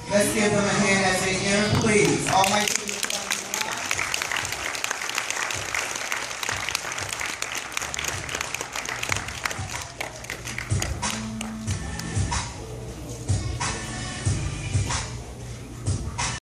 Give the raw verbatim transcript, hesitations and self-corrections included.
Let's give them a hand as they enter, please. All my